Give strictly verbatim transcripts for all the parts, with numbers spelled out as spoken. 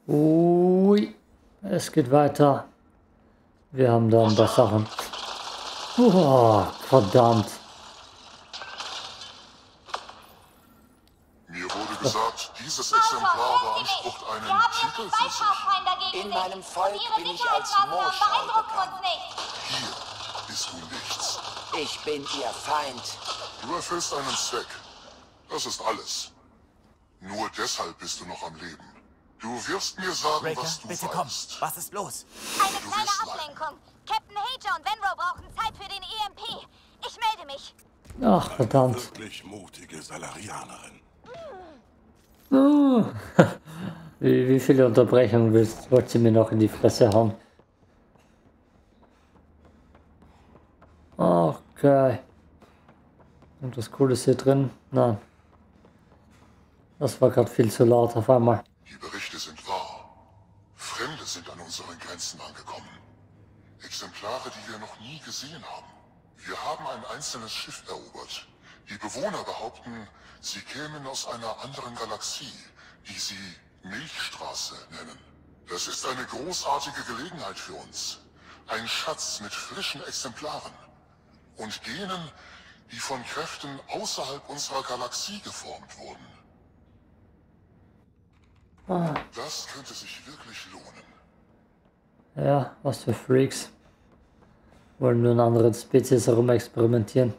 Ui, es geht weiter. Wir haben da ein paar Sachen. Oh, verdammt. Mir wurde gesagt, dieses Exemplar beansprucht einen Titel für sich. In meinem Volk bin ich als Moschau bekannt. Hier ist nun nichts. Ich bin ihr Feind. Du erfüllst einen Zweck. Das ist alles. Nur deshalb bist du noch am Leben. Du wirst mir sagen, Raker, was du bitte komm. weißt. Was ist los? Eine Du kleine wirst Ablenkung. Captain Hager und Venro brauchen Zeit für den E M P. Ich melde mich. Ach, verdammt. Wirklich mutige Salarianerin. Uh, wie, wie viele Unterbrechungen willst, wollt sie mir noch in die Fresse hauen? Okay. Und das Coole ist hier drin? Nein. Das war gerade viel zu laut auf einmal. Die Berichte sind wahr. Fremde sind an unseren Grenzen angekommen. Exemplare, die wir noch nie gesehen haben. Wir haben ein einzelnes Schiff erobert. Die Bewohner behaupten, sie kämen aus einer anderen Galaxie, die sie Milchstraße nennen. Das ist eine großartige Gelegenheit für uns. Ein Schatz mit frischen Exemplaren. Und Genen, die von Kräften außerhalb unserer Galaxie geformt wurden. Ah, Das könnte sich wirklich lohnen. ja, was für Freaks. Wollen nur in anderen Spezies herum experimentieren.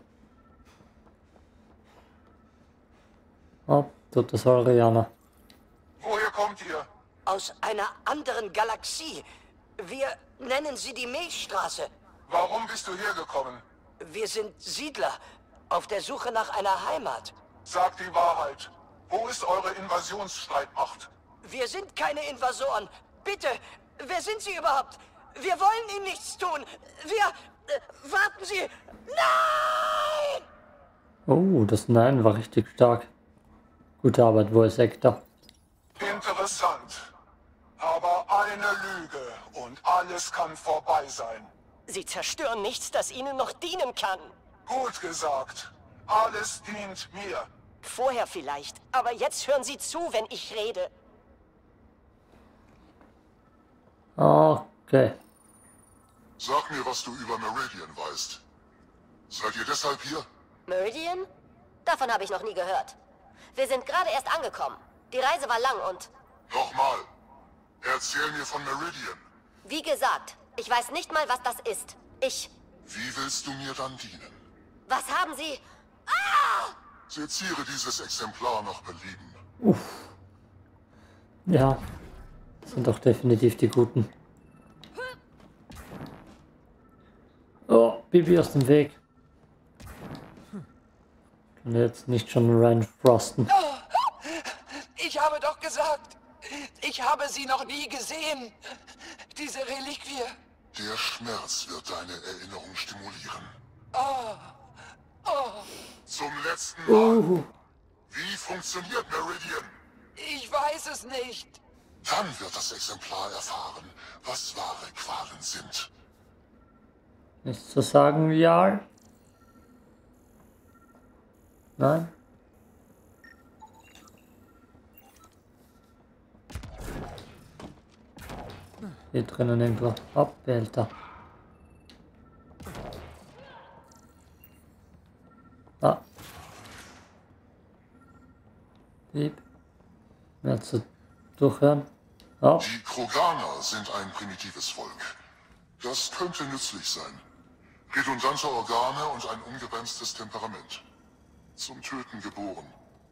Oh, tote Saurianer. Woher kommt ihr? Aus einer anderen Galaxie. Wir nennen sie die Milchstraße. Warum bist du hergekommen? Wir sind Siedler, auf der Suche nach einer Heimat. Sagt die Wahrheit. Wo ist eure Invasionsstreitmacht? Wir sind keine Invasoren. Bitte, wer sind Sie überhaupt? Wir wollen Ihnen nichts tun. Wir... Äh, warten Sie! Nein! Oh, das Nein war richtig stark. Gute Arbeit, Voice Actor. Interessant. Aber eine Lüge und alles kann vorbei sein. Sie zerstören nichts, das Ihnen noch dienen kann. Gut gesagt. Alles dient mir. Vorher vielleicht, aber jetzt hören Sie zu, wenn ich rede. Okay. Sag mir, was du über Meridian weißt. Seid ihr deshalb hier? Meridian? Davon habe ich noch nie gehört. Wir sind gerade erst angekommen. Die Reise war lang und... Nochmal. Erzähl mir von Meridian. Wie gesagt, ich weiß nicht mal, was das ist. Ich... Wie willst du mir dann dienen? Was haben Sie... Ah! Seziere dieses Exemplar nach Belieben. Uff. Ja, das sind doch definitiv die Guten. Oh, Bibi aus dem Weg. Kann jetzt nicht schon reinfrosten. Ich habe doch gesagt, ich habe sie noch nie gesehen. Diese Reliquie. Der Schmerz wird deine Erinnerung stimulieren. Oh. Oh. Zum letzten Mal. Uh, Wie funktioniert Meridian? Ich weiß es nicht. Dann wird das Exemplar erfahren, was wahre Qualen sind. nichts zu sagen, ja. Nein. Hier drinnen irgendwo. Abbehälter. Ah. Piep. Mehr zu durchhören. Oh. Die Kroganer sind ein primitives Volk. Das könnte nützlich sein. Redundante Organe und ein ungebremstes Temperament. Zum Töten geboren.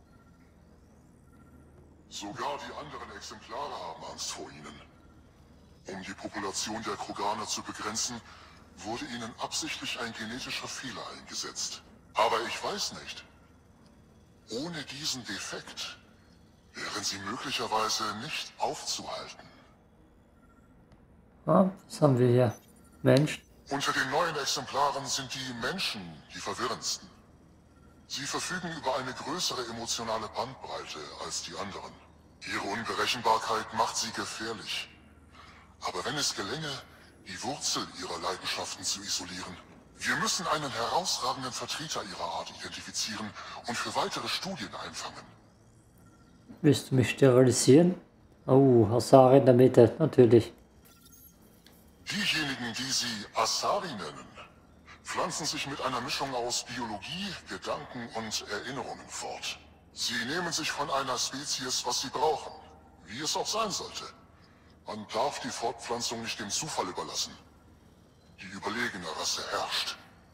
Sogar die anderen Exemplare haben Angst vor ihnen. Um die Population der Kroganer zu begrenzen, wurde ihnen absichtlich ein genetischer Fehler eingesetzt. Aber ich weiß nicht. Ohne diesen Defekt wären sie möglicherweise nicht aufzuhalten. Ah, was haben wir hier? Mensch. Unter den neuen Exemplaren sind die Menschen die verwirrendsten. Sie verfügen über eine größere emotionale Bandbreite als die anderen. Ihre Unberechenbarkeit macht sie gefährlich. Aber wenn es gelänge, die Wurzel ihrer Leidenschaften zu isolieren, wir müssen einen herausragenden Vertreter ihrer Art identifizieren und für weitere Studien einfangen. Willst du mich sterilisieren? Oh, Asari in der Mitte, natürlich. Diejenigen, die sie Asari nennen, pflanzen sich mit einer Mischung aus Biologie, Gedanken und Erinnerungen fort. Sie nehmen sich von einer Spezies, was sie brauchen, wie es auch sein sollte. Man darf die Fortpflanzung nicht dem Zufall überlassen. Die überlegene Rasse herrscht.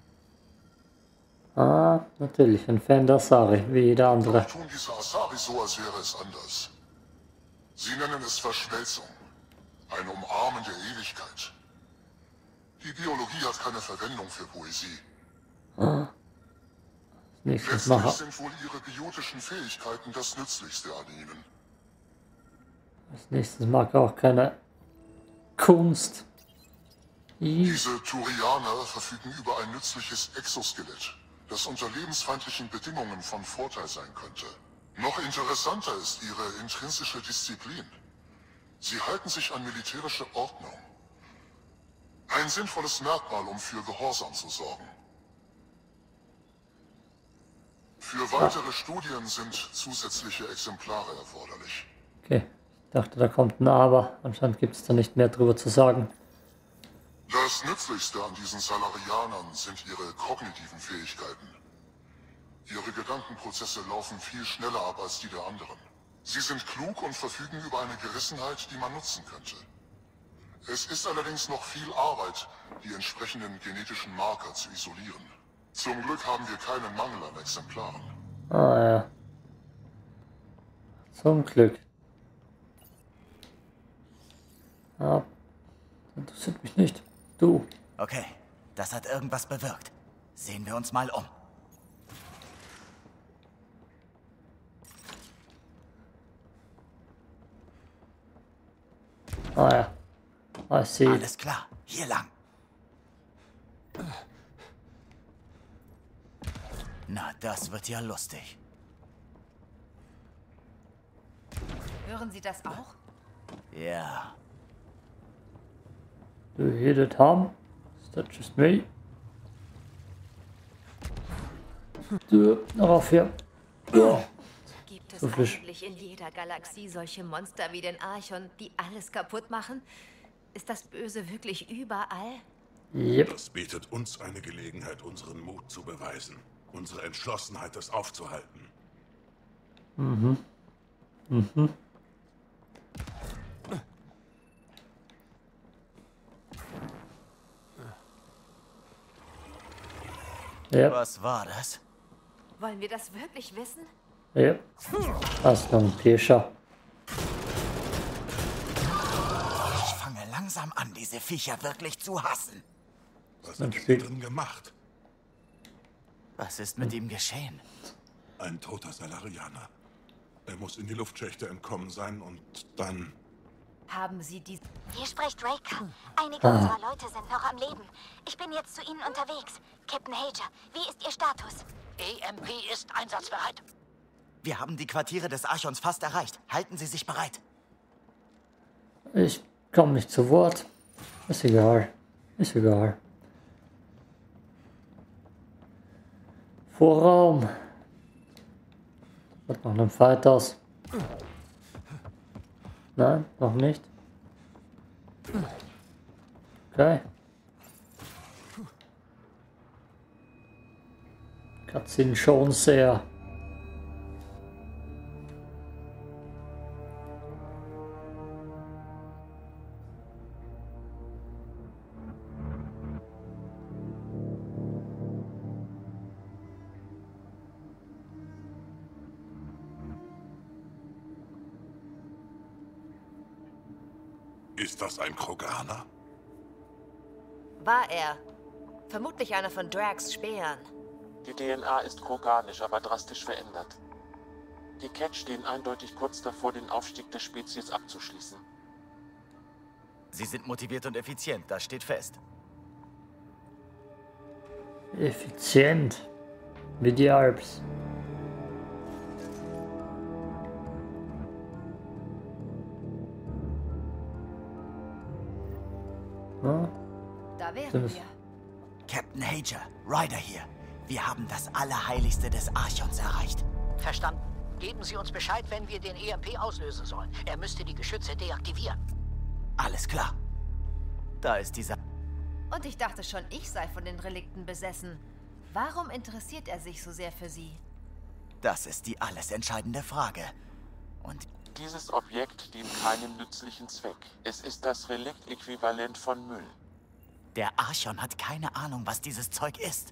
Ah, natürlich, ein Fan der Asari, wie jeder andere. Doch tun diese Asari so, als wäre es anders. Sie nennen es Verschmelzung, ein Umarmen der Ewigkeit. Die Biologie hat keine Verwendung für Poesie. Ah. Nächstes Letztlich Mal. sind wohl ihre biotischen Fähigkeiten das Nützlichste an ihnen. Als nächstes mag er auch keine Kunst. I. Diese Turianer verfügen über ein nützliches Exoskelett, das unter lebensfeindlichen Bedingungen von Vorteil sein könnte. Noch interessanter ist ihre intrinsische Disziplin. Sie halten sich an militärische Ordnung. Ein sinnvolles Merkmal, um für Gehorsam zu sorgen. Für weitere Studien sind zusätzliche Exemplare erforderlich. Okay, ich dachte, da kommt ein Aber. Anscheinend gibt es da nicht mehr drüber zu sagen. Das Nützlichste an diesen Salarianern sind ihre kognitiven Fähigkeiten. Ihre Gedankenprozesse laufen viel schneller ab als die der anderen. Sie sind klug und verfügen über eine Gerissenheit, die man nutzen könnte. Es ist allerdings noch viel Arbeit, die entsprechenden genetischen Marker zu isolieren. Zum Glück haben wir keinen Mangel an Exemplaren. Ah ja. Zum Glück. Ah, interessiert mich nicht. Du. Okay, das hat irgendwas bewirkt. Sehen wir uns mal um. Ah ja. I see. Alles klar, hier lang. Na, das wird ja lustig. Hören Sie das auch? Ja. Do you hear that hum? Is that just me? Du, noch auf hier. Ja. Gibt es So Fisch. eigentlich in jeder Galaxie solche Monster wie den Archon, die alles kaputt machen? Ist das Böse wirklich überall? Yep. Das bietet uns eine Gelegenheit, unseren Mut zu beweisen. Unsere Entschlossenheit, das aufzuhalten. Mhm. Mhm. Ja, Was war das? Wollen wir das wirklich wissen? ja. Das ist noch ein Pirscher. Ich fange langsam an, diese Viecher wirklich zu hassen. Was hat er hier drin gemacht? Was ist mit ihm geschehen? Ein toter Salarianer. Er muss in die Luftschächte entkommen sein und dann... Haben Sie die... Hier spricht Raker. Einige unserer Leute sind noch am Leben. Ich bin jetzt zu Ihnen unterwegs. Captain Hager, wie ist Ihr Status? E M P ist einsatzbereit. Wir haben die Quartiere des Archons fast erreicht. Halten Sie sich bereit. Ich komme nicht zu Wort. Ist egal. Ist egal. Vorraum. Wird noch ein Fight aus. Nein, noch nicht. Okay. Cutscene schon sehr. Ist das ein Kroganer? War er. Vermutlich einer von Drags Speeren. Die D N A ist kroganisch, aber drastisch verändert. Die Cat stehen eindeutig kurz davor, den Aufstieg der Spezies abzuschließen. Sie sind motiviert und effizient, das steht fest. Effizient. Wie die Alps. Ja, Da wären Sind es- wir. Captain Hager, Ryder hier. Wir haben das Allerheiligste des Archons erreicht. Verstanden. Geben Sie uns Bescheid, wenn wir den E M P auslösen sollen. Er müsste die Geschütze deaktivieren. Alles klar. Da ist dieser... Und ich dachte schon, ich sei von den Relikten besessen. Warum interessiert er sich so sehr für sie? Das ist die alles entscheidende Frage. Und... Dieses Objekt dient keinem nützlichen Zweck. Es ist das Relikt-Äquivalent von Müll. Der Archon hat keine Ahnung, was dieses Zeug ist.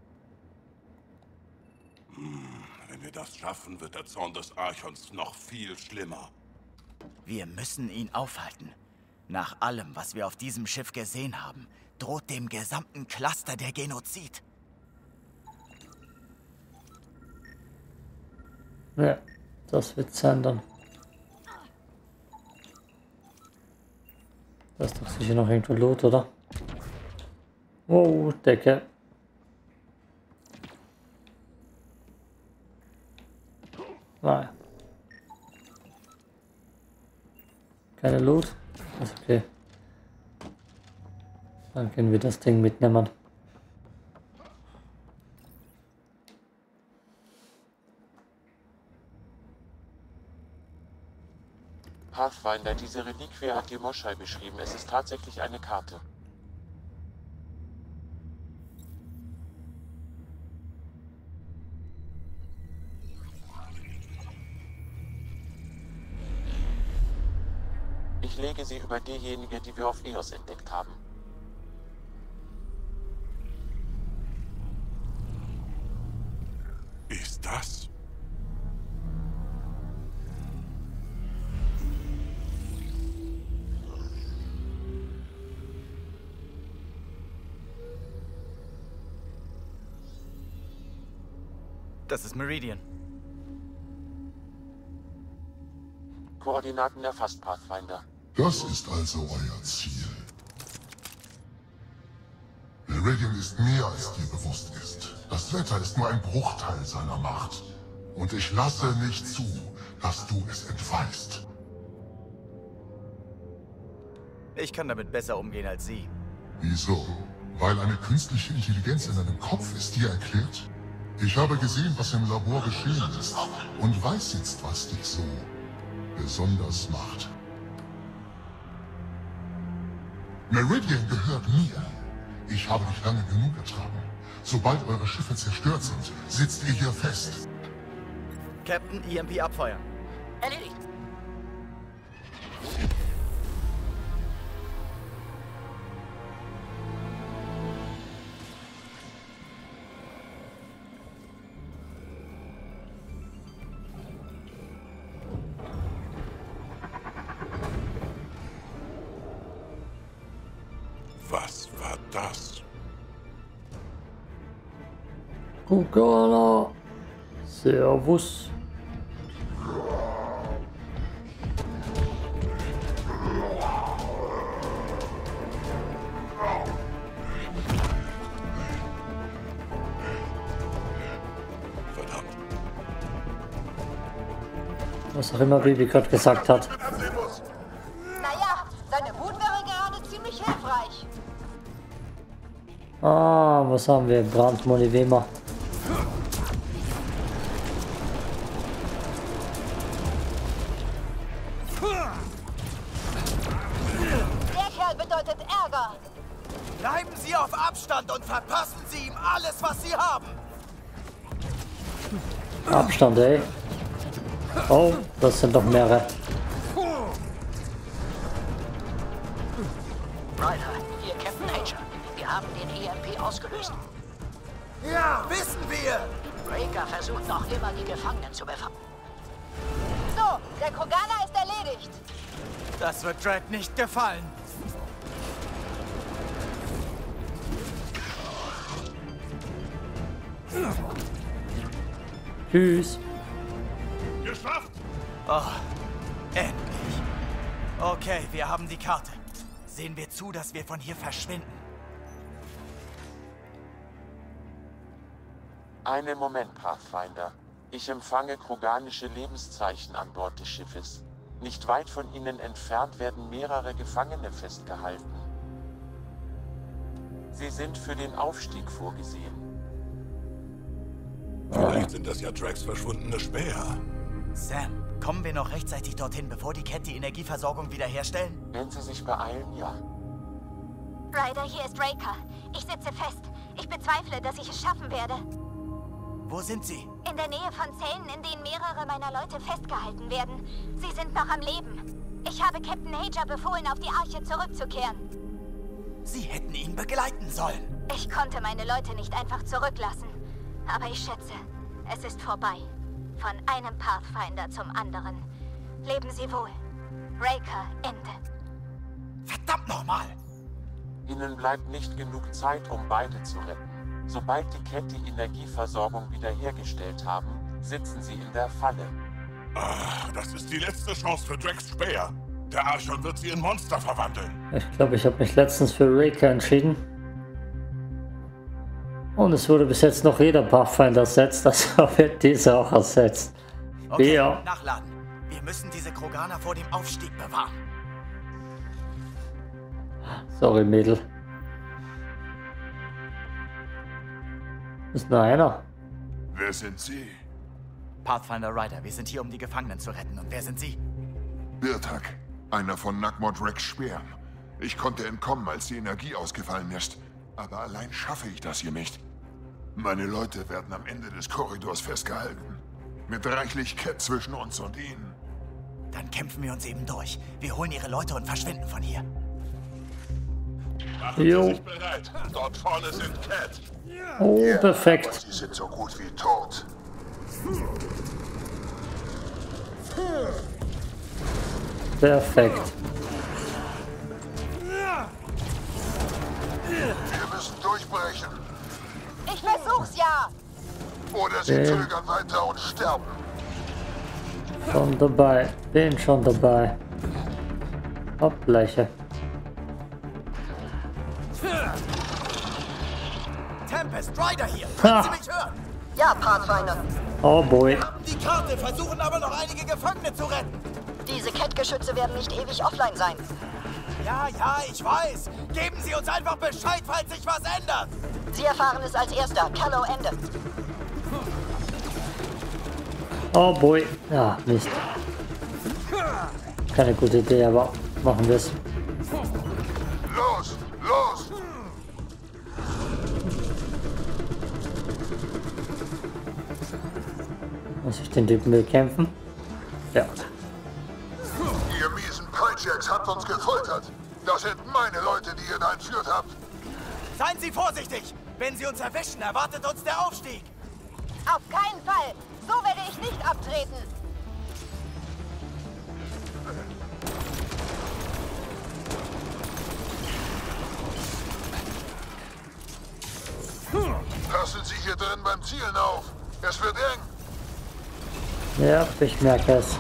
Hm, wenn wir das schaffen, wird der Zorn des Archons noch viel schlimmer. Wir müssen ihn aufhalten. Nach allem, was wir auf diesem Schiff gesehen haben, droht dem gesamten Cluster der Genozid. Ja, das wird sein dann. Da ist doch sicher noch irgendwo Loot, oder? Oh, Decke. Nein. Keine Loot? Ist okay. Dann können wir das Ding mitnehmen. Pathfinder, diese Reliquie hat die Moschei beschrieben. Es ist tatsächlich eine Karte. Ich lege sie über diejenige, die wir auf Eos entdeckt haben. Ist das? Das ist Meridian. Koordinaten erfasst, Pathfinder. Das ist also euer Ziel. Meridian ist mehr, als dir bewusst ist. Das Wetter ist nur ein Bruchteil seiner Macht. Und ich lasse nicht zu, dass du es entweihst. Ich kann damit besser umgehen als Sie. Wieso? Weil eine künstliche Intelligenz in deinem Kopf ist dir erklärt? Ich habe gesehen, was im Labor geschehen ist und weiß jetzt, was dich so besonders macht. Meridian gehört mir. Ich habe dich lange genug ertragen. Sobald eure Schiffe zerstört sind, sitzt ihr hier fest. Captain, E M P abfeuern. Erledigt. Was war das? Kugana. Servus. Verdammt. Was auch immer Bibi gerade gesagt hat. Naja, seine Wut wäre gerade ziemlich hilfreich. Ah, was haben wir? Brandmonivema. Der Kerl bedeutet Ärger. Bleiben Sie auf Abstand und verpassen Sie ihm alles, was Sie haben. Abstand, ey. Oh, das sind doch mehrere. Ryder, hier Captain Hager. Wir haben den E M P ausgelöst. Ja, wissen wir. Breaker versucht noch immer, die Gefangenen zu befreien. So, der Kogana ist erledigt. Das wird Dredd nicht gefallen. Tschüss. Geschafft! Oh, endlich. Okay, wir haben die Karte. Sehen wir zu, dass wir von hier verschwinden. Einen Moment, Pathfinder. Ich empfange kroganische Lebenszeichen an Bord des Schiffes. Nicht weit von ihnen entfernt werden mehrere Gefangene festgehalten. Sie sind für den Aufstieg vorgesehen. Vielleicht sind das ja Drax verschwundene Späher. Sam, kommen wir noch rechtzeitig dorthin, bevor die Kett die Energieversorgung wiederherstellen? Wenn Sie sich beeilen, ja. Ryder, hier ist Raker. Ich sitze fest. Ich bezweifle, dass ich es schaffen werde. Wo sind Sie? In der Nähe von Zellen, in denen mehrere meiner Leute festgehalten werden. Sie sind noch am Leben. Ich habe Captain Hager befohlen, auf die Arche zurückzukehren. Sie hätten ihn begleiten sollen. Ich konnte meine Leute nicht einfach zurücklassen. Aber ich schätze, es ist vorbei. Von einem Pathfinder zum anderen. Leben Sie wohl. Raker, Ende. Verdammt nochmal! Ihnen bleibt nicht genug Zeit, um beide zu retten. Sobald die Kett die Energieversorgung wiederhergestellt haben, sitzen sie in der Falle. Ach, das ist die letzte Chance für Drax Speer. Der Archon wird sie in Monster verwandeln. Ich glaube, ich habe mich letztens für Raker entschieden. Und es wurde bis jetzt noch jeder Pathfinder ersetzt, also wird dieser auch ersetzt. Okay, ja. Nachladen. Wir müssen diese Kroganer vor dem Aufstieg bewahren. Sorry, Mädel. Ist nur einer. Wer sind Sie? Pathfinder Ryder, wir sind hier, um die Gefangenen zu retten. Und wer sind Sie? Birtak, einer von Nagmod Rex Speer. Ich konnte entkommen, als die Energie ausgefallen ist. Aber allein schaffe ich das hier nicht. Meine Leute werden am Ende des Korridors festgehalten. Mit reichlich Kett zwischen uns und ihnen. Dann kämpfen wir uns eben durch. Wir holen ihre Leute und verschwinden von hier. Machen Jo. Sie sich bereit. Dort vorne sind Kett. Oh, Ja, perfekt. aber sie sind so gut wie tot. Perfekt. Wir müssen durchbrechen. Ich versuch's ja! Oder sie Okay. zögern weiter und sterben. Schon dabei. Bin schon dabei. Hoppleiche. Tempest, Ryder hier! Ha. Können Sie mich hören? Ja, Pathfinder. Oh boy. Wir haben die Karte, versuchen aber noch einige Gefangene zu retten. Diese Kettgeschütze werden nicht ewig offline sein. Ja, ja, ich weiß. Geben Sie uns einfach Bescheid, falls sich was ändert. Sie erfahren es als Erster. Callow, Ende. Oh boy. Ja, Mist. Keine gute Idee, aber machen wir es. Los, los! Muss ich den Typen bekämpfen? Ja. Ihr miesen Peitscheks habt uns gefoltert. Das sind meine Leute, die ihr da entführt habt. Seien Sie vorsichtig. Wenn Sie uns erwischen, erwartet uns der Aufstieg. Auf keinen Fall! So werde ich nicht abtreten! Passen Sie hier drin beim Zielen auf. Es wird eng. Ja, ich merke es.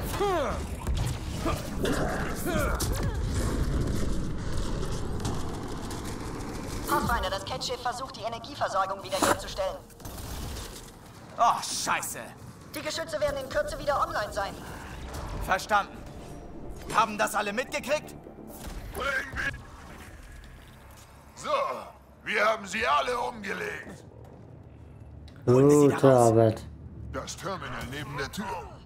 Pathfinder, das Kettschiff versucht, die Energieversorgung wiederherzustellen. Oh, scheiße. Die Geschütze werden in Kürze wieder online sein. Verstanden. Haben das alle mitgekriegt? Bring mich. So, wir haben sie alle umgelegt. Gute Arbeit. Das Terminal neben der Tür.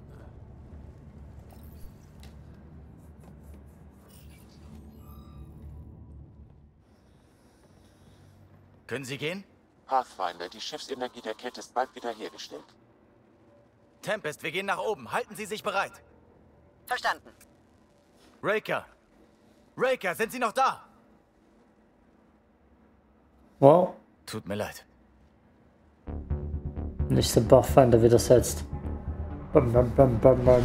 Können Sie gehen? Pathfinder, die Schiffsenergie der Kett ist bald wiederhergestellt. Tempest, wir gehen nach oben. Halten Sie sich bereit. Verstanden. Raker. Raker, sind Sie noch da? Wow. Tut mir leid. Nicht den Pathfinder widersetzt. Bam, bam, bam, bam, bam.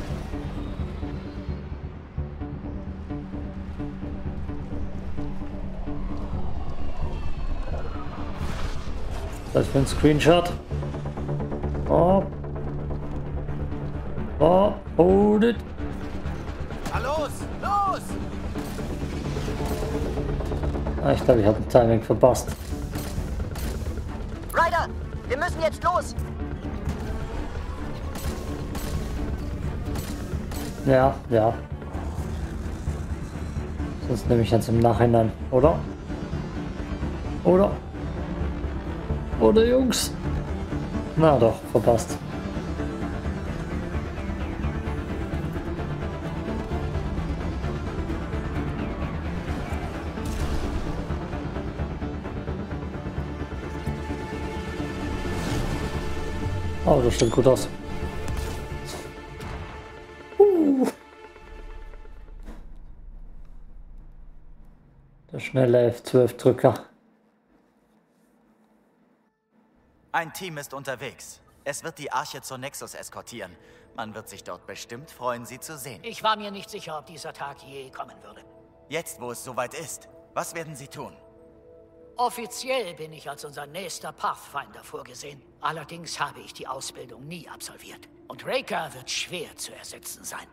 Das für ein Screenshot. Oh. Oh, hold it. Na los, los! Ah, ich glaube, ich habe ein Timing verpasst. Ryder, wir müssen jetzt los. Ja, ja. Sonst nehme ich jetzt im Nachhinein, oder? Oder? Oder Jungs? Na doch, verpasst. Oh, das sieht gut aus. Uh. Der schnelle F zwölf Drücker. Ein Team ist unterwegs. Es wird die Arche zur Nexus eskortieren. Man wird sich dort bestimmt freuen, sie zu sehen. Ich war mir nicht sicher, ob dieser Tag je kommen würde. Jetzt, wo es soweit ist, was werden Sie tun? Offiziell bin ich als unser nächster Pathfinder vorgesehen. Allerdings habe ich die Ausbildung nie absolviert. Und Raker wird schwer zu ersetzen sein.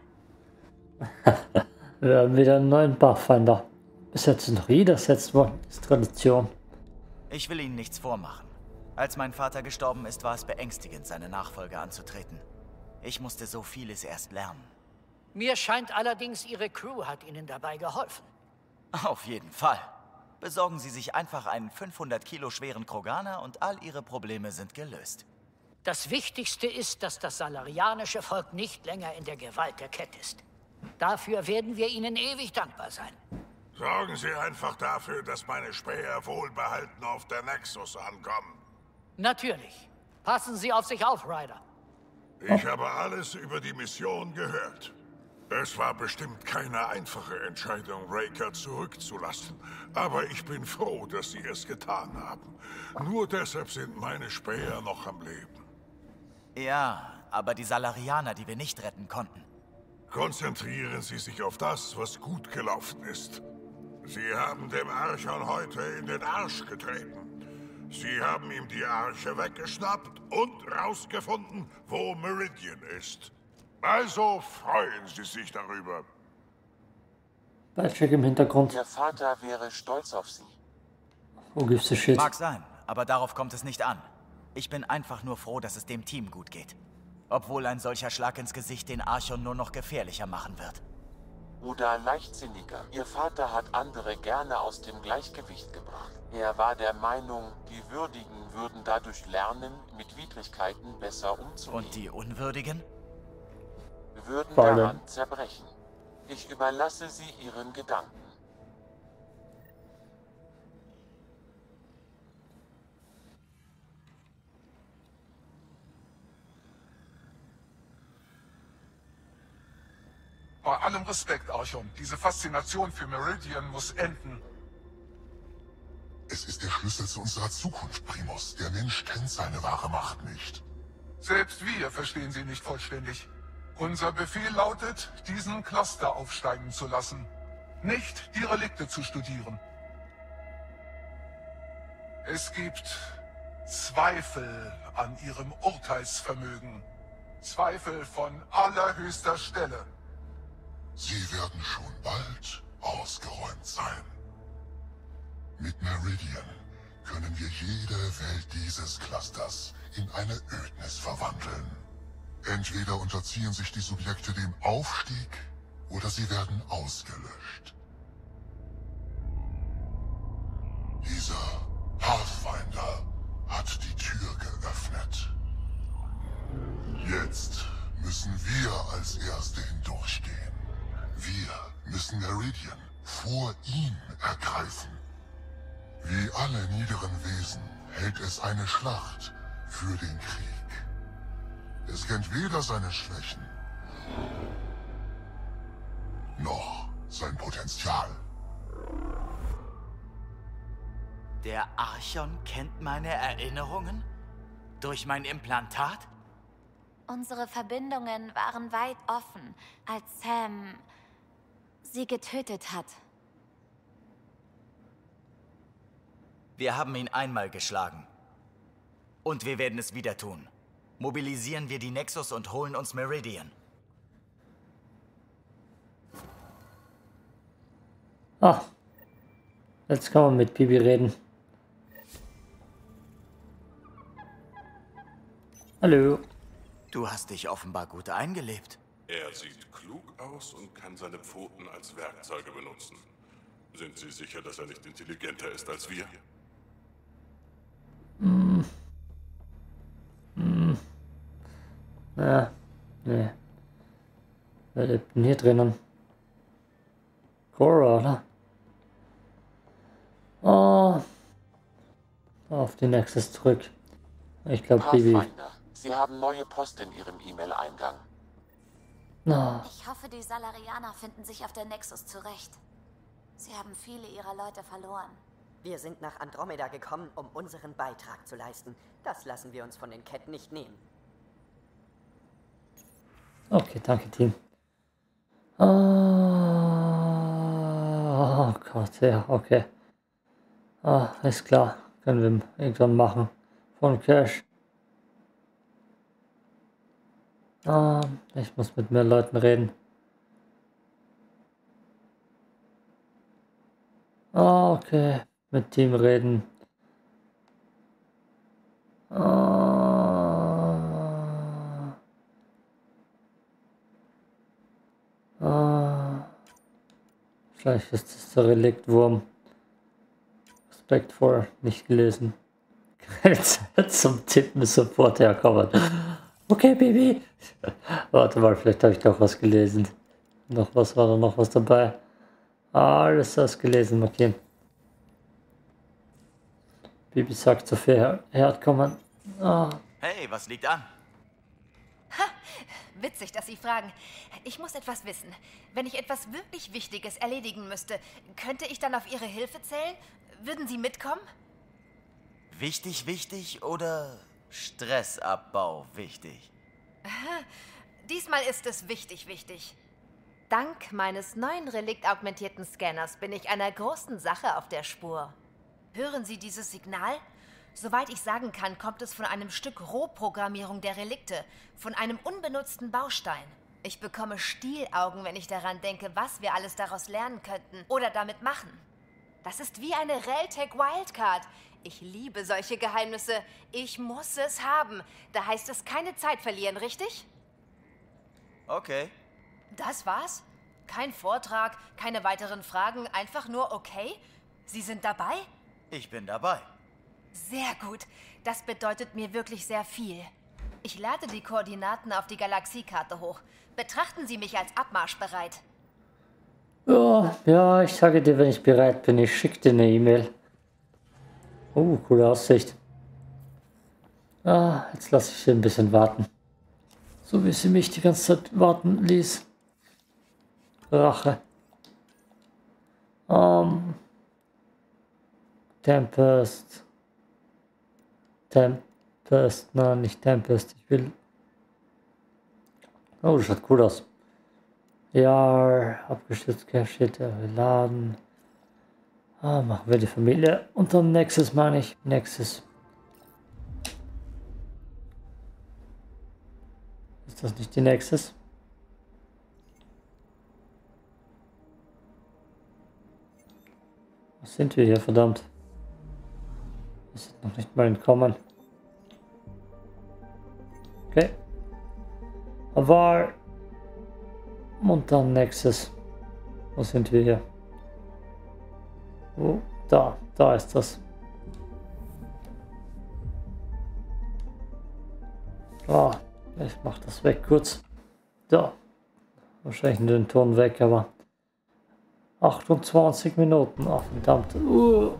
Wir haben wieder einen neuen Pathfinder. Bis jetzt ist noch jeder ersetzt worden. Das ist Tradition. Ich will Ihnen nichts vormachen. Als mein Vater gestorben ist, war es beängstigend, seine Nachfolge anzutreten. Ich musste so vieles erst lernen. Mir scheint allerdings, Ihre Crew hat Ihnen dabei geholfen. Auf jeden Fall. Besorgen Sie sich einfach einen fünfhundert Kilo schweren Kroganer und all Ihre Probleme sind gelöst. Das Wichtigste ist, dass das salarianische Volk nicht länger in der Gewalt der Kett ist. Dafür werden wir Ihnen ewig dankbar sein. Sorgen Sie einfach dafür, dass meine Späher wohlbehalten auf der Nexus ankommen. Natürlich. Passen Sie auf sich auf, Ryder. Ich habe alles über die Mission gehört. Es war bestimmt keine einfache Entscheidung, Raker zurückzulassen. Aber ich bin froh, dass Sie es getan haben. Nur deshalb sind meine Späher noch am Leben. Ja, aber die Salarianer, die wir nicht retten konnten. Konzentrieren Sie sich auf das, was gut gelaufen ist. Sie haben dem Archon heute in den Arsch getreten. Sie haben ihm die Arche weggeschnappt und rausgefunden, wo Meridian ist. Also freuen Sie sich darüber. Baldcheck im Hintergrund. Ihr Vater wäre stolz auf Sie. Wo gibt's the shit? Mag sein, aber darauf kommt es nicht an. Ich bin einfach nur froh, dass es dem Team gut geht. Obwohl ein solcher Schlag ins Gesicht den Archon nur noch gefährlicher machen wird. Oder leichtsinniger. Ihr Vater hat andere gerne aus dem Gleichgewicht gebracht. Er war der Meinung, die Würdigen würden dadurch lernen, mit Widrigkeiten besser umzugehen. Und die Unwürdigen? Würden Beide. daran zerbrechen. Ich überlasse sie Ihren Gedanken. Bei allem Respekt, Archon, diese Faszination für Meridian muss enden. Es ist der Schlüssel zu unserer Zukunft, Primus. Der Mensch kennt seine wahre Macht nicht. Selbst wir verstehen sie nicht vollständig. Unser Befehl lautet, diesen Cluster aufsteigen zu lassen. Nicht die Relikte zu studieren. Es gibt Zweifel an ihrem Urteilsvermögen. Zweifel von allerhöchster Stelle. Sie werden schon bald ausgeräumt sein. Mit Meridian können wir jede Welt dieses Clusters in eine Ödnis verwandeln. Entweder unterziehen sich die Subjekte dem Aufstieg, oder sie werden ausgelöscht. Dieser Pathfinder hat die Tür geöffnet. Jetzt müssen wir als Erste hindurchgehen. Wir müssen Meridian vor ihm ergreifen. Wie alle niederen Wesen hält es eine Schlacht für den Krieg. Es kennt weder seine Schwächen, noch sein Potenzial. Der Archon kennt meine Erinnerungen? Durch mein Implantat? Unsere Verbindungen waren weit offen, als Sam sie getötet hat. Wir haben ihn einmal geschlagen. Und wir werden es wieder tun. Mobilisieren wir die Nexus und holen uns Meridian. Ah, jetzt kann man mit Bibi reden. Hallo. Du hast dich offenbar gut eingelebt. Er sieht klug aus und kann seine Pfoten als Werkzeuge benutzen. Sind Sie sicher, dass er nicht intelligenter ist als wir? Hm. Hm. Ja, nee. Wer lebt denn hier drinnen? Cora, oder? Oh. Auf die Nexus zurück. Ich glaube, Bibi. Sie haben neue Post in Ihrem E-Mail-Eingang. Na. Ich hoffe, die Salarianer finden sich auf der Nexus zurecht. Sie haben viele ihrer Leute verloren. Wir sind nach Andromeda gekommen, um unseren Beitrag zu leisten. Das lassen wir uns von den Ketten nicht nehmen. Okay, danke, Team. Oh Gott, ja, okay. Ah, ist klar. Können wir irgendwann machen. Von Cash. Ah, ich muss mit mehr Leuten reden. Ah, okay. Mit Team reden. Ah. Ah. Vielleicht ist es der Reliktwurm. Respekt vor, nicht gelesen. Zum Tippen sofort herkommen. Okay, Baby. Warte mal, vielleicht habe ich doch was gelesen. Noch was, war da noch was dabei? Alles das gelesen, okay. Baby sagt so viel herkommen. Ah. Hey, was liegt an? Ha, witzig, dass Sie fragen. Ich muss etwas wissen. Wenn ich etwas wirklich Wichtiges erledigen müsste, könnte ich dann auf Ihre Hilfe zählen? Würden Sie mitkommen? Wichtig, wichtig oder Stressabbau wichtig? Diesmal ist es wichtig, wichtig. Dank meines neuen Relikt-augmentierten Scanners bin ich einer großen Sache auf der Spur. Hören Sie dieses Signal? Soweit ich sagen kann, kommt es von einem Stück Rohprogrammierung der Relikte, von einem unbenutzten Baustein. Ich bekomme Stielaugen, wenn ich daran denke, was wir alles daraus lernen könnten oder damit machen. Das ist wie eine Reltec Wildcard. Ich liebe solche Geheimnisse. Ich muss es haben. Da heißt es keine Zeit verlieren, richtig? Okay. Das war's? Kein Vortrag, keine weiteren Fragen, einfach nur okay? Sie sind dabei? Ich bin dabei. Sehr gut. Das bedeutet mir wirklich sehr viel. Ich lade die Koordinaten auf die Galaxiekarte hoch. Betrachten Sie mich als abmarschbereit. Ja, ja, ich sage dir, wenn ich bereit bin, ich schicke dir eine E-Mail. Oh, coole Aussicht. Ah, jetzt lasse ich sie ein bisschen warten. So wie sie mich die ganze Zeit warten ließ. Rache. Um, Tempest. Tempest, nein, nicht Tempest. Ich will... Oh, das schaut cool aus. Ja, abgestürzt, Cache, laden. Ah, machen wir die Familie. Und dann Nexus, meine ich. Nexus. Ist das nicht die Nexus? Was sind wir hier, verdammt? Wir sind noch nicht mal entkommen. Okay. Aber... Und dann Nexus. Wo sind wir hier? Oh, da, da ist das. Ah, ich mach das weg kurz. Da. Wahrscheinlich nur den Ton weg, aber achtundzwanzig Minuten. Ach, verdammt. Uh.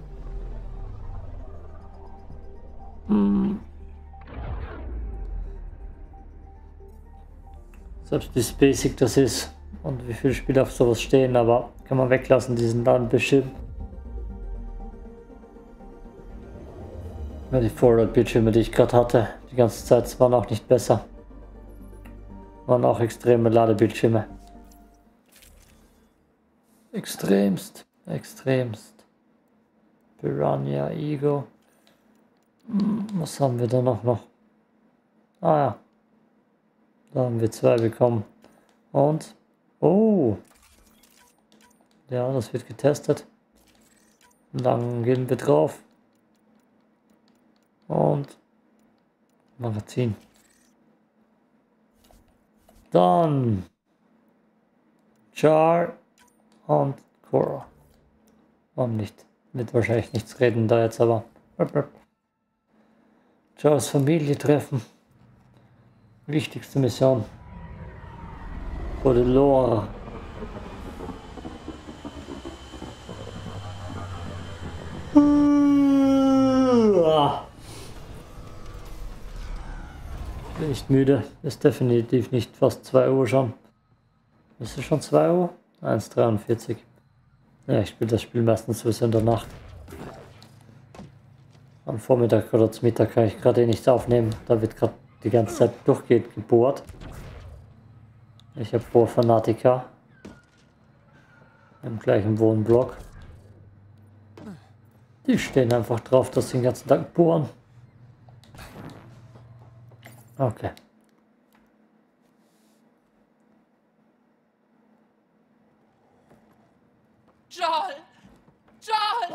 Hm. Selbst wie basic das ist und wie viele Spiele auf sowas stehen, aber kann man weglassen, diesen Ladenbildschirm. Ja, die Forward-Bildschirme, die ich gerade hatte, die ganze Zeit, waren auch nicht besser. Waren auch extreme Ladebildschirme. Extremst, extremst. Piranha, Ego. Hm, was haben wir da noch noch? Ah ja. Da haben wir zwei bekommen. Und, oh. Ja, das wird getestet. Dann gehen wir drauf. Und Magazin. Dann Char und Cora. Warum nicht? Wird wahrscheinlich nichts reden da jetzt, aber Chars Familie treffen. Wichtigste Mission. Vor der Lore. nicht müde. Ist definitiv nicht fast zwei Uhr schon. Ist es schon zwei Uhr? eins Uhr dreiundvierzig. Ja, ich spiele das Spiel meistens sowieso in der Nacht. Am Vormittag oder zum Mittag kann ich gerade eh nichts aufnehmen. Da wird gerade die ganze Zeit durchgehend gebohrt. Ich habe Bohrfanatiker im gleichen Wohnblock. Die stehen einfach drauf, dass sie den ganzen Tag bohren. Okay. Joel! Joel!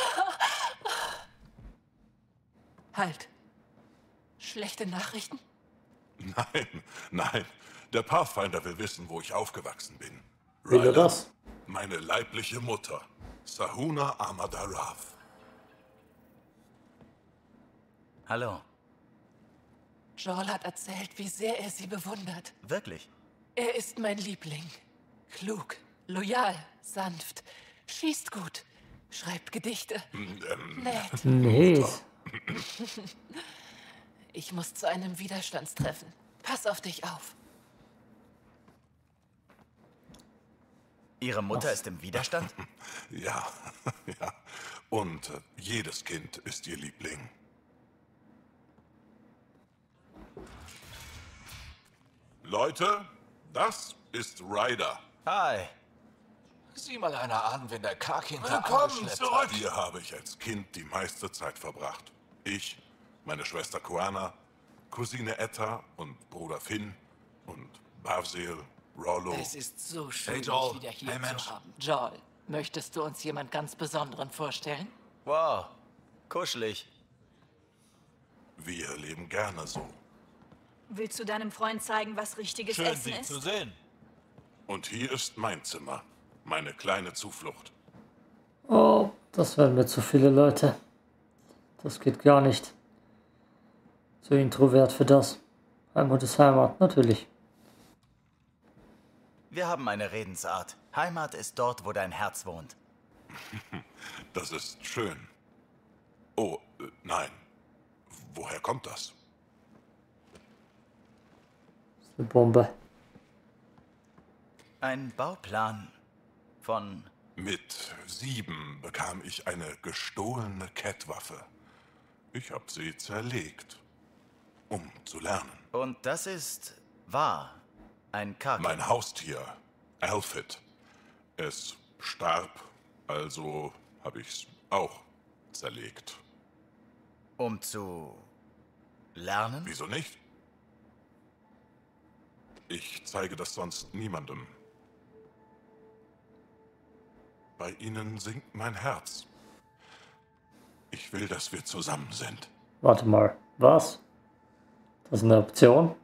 Halt. Schlechte Nachrichten? Nein, nein. Der Pathfinder will wissen, wo ich aufgewachsen bin. Will er das? Meine leibliche Mutter, Sahuna Amadarav. Hallo. Joel hat erzählt, wie sehr er sie bewundert. Wirklich? Er ist mein Liebling. Klug, loyal, sanft, schießt gut, schreibt Gedichte. Ähm, Nett. Nee. Ich muss zu einem Widerstandstreffen. Pass auf dich auf. Ihre Mutter ist im Widerstand? Ja, ja. Und äh, jedes Kind ist ihr Liebling. Leute, das ist Ryder. Hi. Sieh mal einer an, wenn der Karkinder Willkommen angeschleppt zurück! hat. Hier habe ich als Kind die meiste Zeit verbracht. Ich, meine Schwester Koana, Cousine Etta und Bruder Finn und Bavsil, Rollo. Es ist so schön, Hey, Joel. dich wieder hier Hey, zu Mensch. haben. Joel, möchtest du uns jemand ganz Besonderen vorstellen? Wow, kuschelig. Wir leben gerne so. Willst du deinem Freund zeigen, was richtiges Schön, Essen Sie ist? zu sehen. Und hier ist mein Zimmer, meine kleine Zuflucht. Oh, das werden mir zu viele Leute. Das geht gar nicht. So introvert für das. Heimat ist Heimat, natürlich. Wir haben eine Redensart. Heimat ist dort, wo dein Herz wohnt. Das ist schön. Oh, äh, nein. Woher kommt das? Eine Bombe. Ein Bauplan von... Mit sieben bekam ich eine gestohlene Kettwaffe. Ich habe sie zerlegt, um zu lernen. Und das ist wahr. Ein Karkin. Mein Haustier, Alfred. Es starb, also habe ich's auch zerlegt. Um zu lernen? Wieso nicht? Ich zeige das sonst niemandem. Bei ihnen sinkt mein Herz. Ich will, dass wir zusammen sind. Warte mal, was? Das ist eine Option?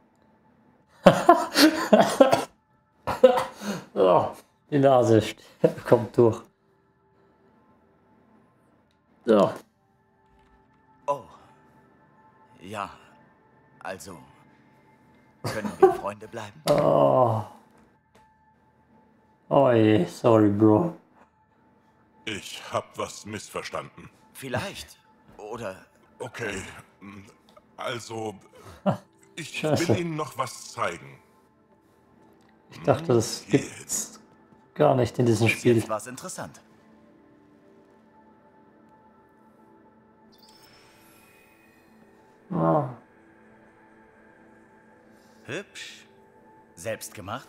Oh, die Nase kommt durch. So. Oh. Ja, also... Können wir Freunde bleiben? Oh. Oh je, sorry, Bro. Ich hab was missverstanden. Vielleicht. Oder... Okay, also... Ich Scheiße. will Ihnen noch was zeigen. Ich dachte, das gibt's gar nicht in diesem Spiel. Jetzt war's interessant. Oh. Hübsch. Selbst gemacht?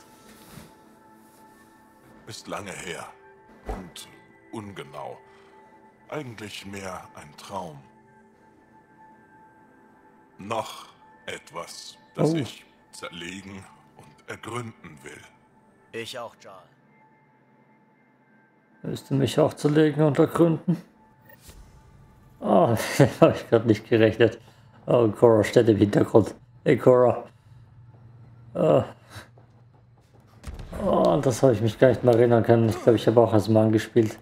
Ist lange her. Und ungenau. Eigentlich mehr ein Traum. Noch etwas, das Oh. ich zerlegen und ergründen will. Ich auch, Joel. Willst du mich auch zerlegen und ergründen? Oh, habe ich gerade nicht gerechnet. Oh, Cora steht im Hintergrund. Hey, Cora. Oh. Oh, an das habe ich mich gar nicht mehr erinnern können. Ich glaube, ich habe auch als Mann gespielt.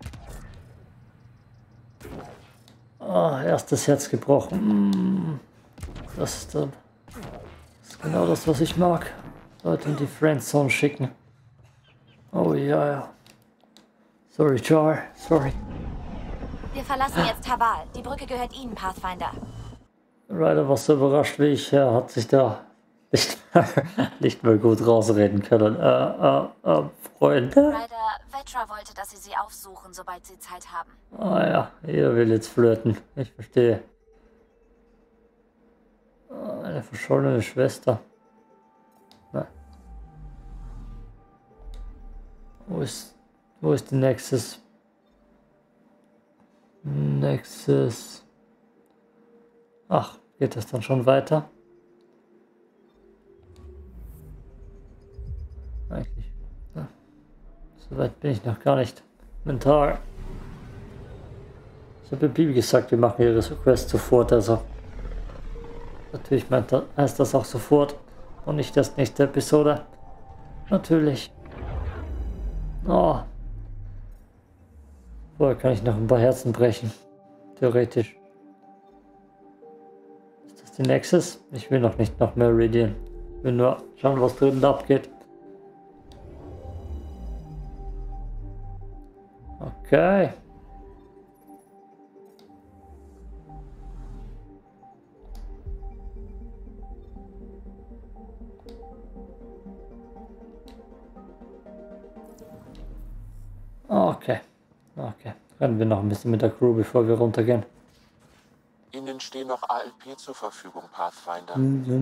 Oh, erstes Herz gebrochen. Mm. Das ist, dann, das ist genau das, was ich mag. Leute in die Friendzone schicken. Oh ja, ja. Sorry, Jar. Sorry. Wir verlassen jetzt Haval. Die Brücke gehört Ihnen, Pathfinder. Ryder war so überrascht wie ich. Er hat sich da nicht, nicht mehr gut rausreden können. Äh, äh, äh, Freunde. Ryder, Vetra wollte, dass Sie sie aufsuchen, sobald Sie Zeit haben. Ah ja, ihr will jetzt flirten. Ich verstehe. Eine verschollene Schwester. Na. Wo ist, wo ist die Nexus? Nexus. Ach, geht das dann schon weiter? Eigentlich. Ja. So weit bin ich noch gar nicht mental. Ich habe Bibi gesagt, wir machen ihre Quest sofort, also natürlich meint das, heißt das auch sofort und nicht das nächste Episode. Natürlich. Oh. Vorher kann ich noch ein paar Herzen brechen. Theoretisch. Ist das die Nexus? Ich will noch nicht nach Meridian. Ich will nur schauen, was drüben abgeht. Okay. Okay. Okay. Rennen wir noch ein bisschen mit der Crew, bevor wir runtergehen. Ihnen stehen noch A L P zur Verfügung, Pathfinder.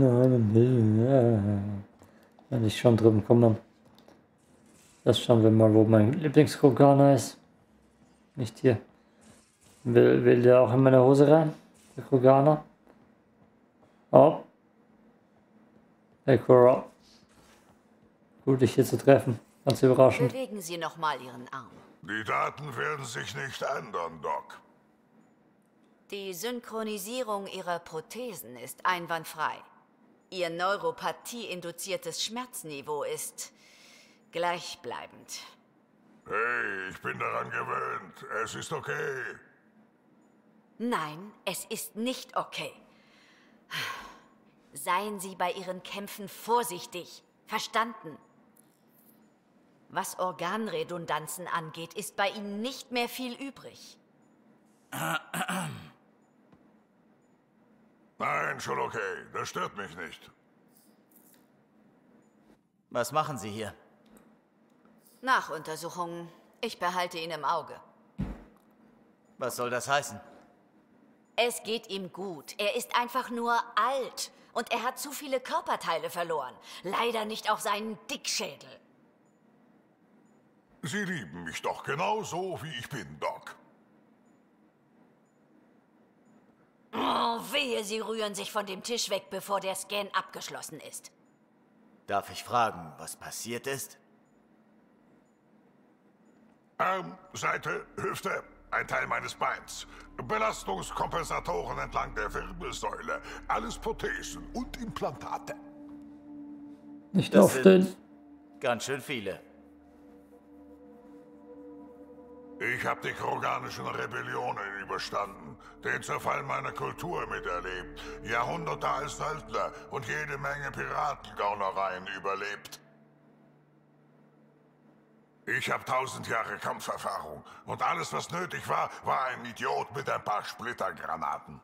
Wenn ich schon drüben komme. Das schauen wir mal, wo mein Lieblingskroganer ist. Nicht hier. Will, will der auch in meine Hose rein? Der Kroganer? Oh. Hey Cora. Gut, dich hier zu treffen. Ganz überraschend. Bewegen Sie noch mal Ihren Arm. Die Daten werden sich nicht ändern, Doc. Die Synchronisierung Ihrer Prothesen ist einwandfrei. Ihr Neuropathie-induziertes Schmerzniveau ist gleichbleibend. Hey, ich bin daran gewöhnt. Es ist okay. Nein, es ist nicht okay. Seien Sie bei Ihren Kämpfen vorsichtig. Verstanden? Was Organredundanzen angeht, ist bei Ihnen nicht mehr viel übrig. Nein, schon okay. Das stört mich nicht. Was machen Sie hier? Nachuntersuchungen. Ich behalte ihn im Auge. Was soll das heißen? Es geht ihm gut. Er ist einfach nur alt. Und er hat zu viele Körperteile verloren. Leider nicht auch seinen Dickschädel. Sie lieben mich doch genauso, wie ich bin, Doc. Oh, wehe, Sie rühren sich von dem Tisch weg, bevor der Scan abgeschlossen ist. Darf ich fragen, was passiert ist? Arm, Seite, Hüfte, ein Teil meines Beins. Belastungskompensatoren entlang der Wirbelsäule. Alles Prothesen und Implantate. Nicht Das auf den. Ganz schön viele. Ich habe die kroganischen Rebellionen überstanden, den Zerfall meiner Kultur miterlebt, Jahrhunderte als Söldner und jede Menge Piratengaunereien überlebt. Ich habe tausend Jahre Kampferfahrung und alles, was nötig war, war ein Idiot mit ein paar Splittergranaten.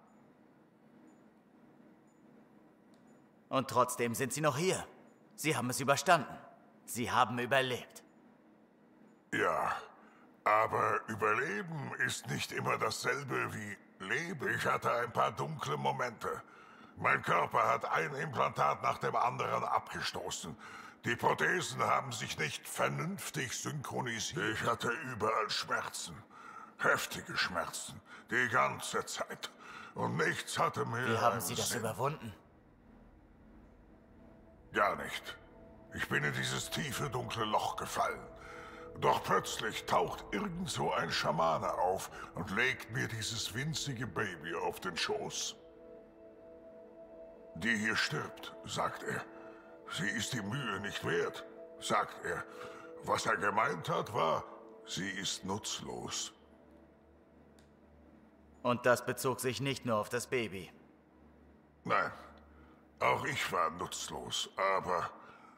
Und trotzdem sind Sie noch hier. Sie haben es überstanden. Sie haben überlebt. Ja. Aber Überleben ist nicht immer dasselbe wie Leben. Ich hatte ein paar dunkle Momente. Mein Körper hat ein Implantat nach dem anderen abgestoßen. Die Prothesen haben sich nicht vernünftig synchronisiert. Ich hatte überall Schmerzen. Heftige Schmerzen. Die ganze Zeit. Und nichts hatte mir... Wie haben Sie das überwunden? Gar nicht. Ich bin in dieses tiefe, dunkle Loch gefallen. Doch plötzlich taucht irgend so ein Schamane auf und legt mir dieses winzige Baby auf den Schoß. Die hier stirbt, sagt er. Sie ist die Mühe nicht wert, sagt er. Was er gemeint hat, war, sie ist nutzlos. Und das bezog sich nicht nur auf das Baby. Nein, auch ich war nutzlos, aber...